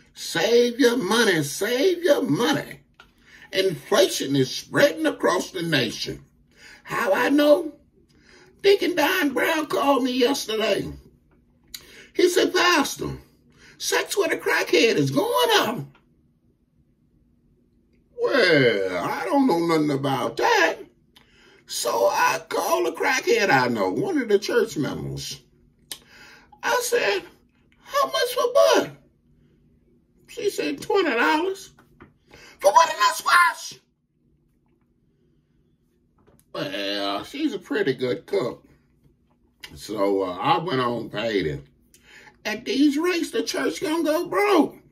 Save your money, save your money. Inflation is spreading across the nation. How I know? Deacon Don Brown called me yesterday. He said, Pastor, sex with a crackhead is going up. Well, I don't know nothing about that. So I called a crackhead I know, one of the church members. I said, how much for bud? She said, $20. For what in that squash? Well, she's a pretty good cook. So I went on and paid it. At these rates, the church gonna go broke.